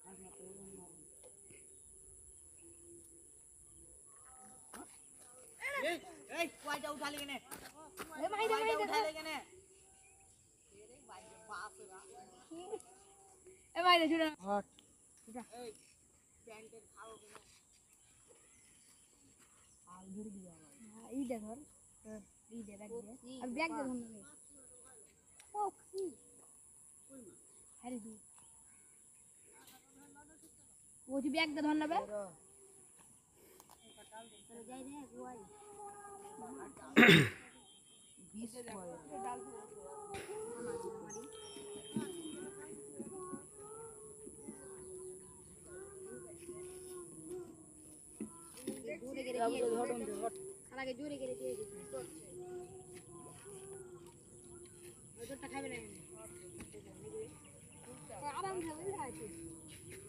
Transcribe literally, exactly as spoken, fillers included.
এই এই কয়টা উঠালি কেনে এ মাইরে মাইরে উঠালে কেনে এরে বাইরে বাসরা এ মাইরে শুনো হট যা এই প্যান্টের খাও কেনে আল ধরে দিয়া হ্যাঁ এই দে ধর এই দে ব্যাগ দে আর ব্যাগ দে ধর না ও কি কই মা আরে দি ও তুই ব্যাগ দে ধর না বে চলে যাই রে গুয়াই বিশ কয় ডাল আমারি জোরে করে দিয়ে হটন দে হট আগে জোরে করে দিয়ে দিছি ওইটা খাবে না আরাম খাবে খাইছে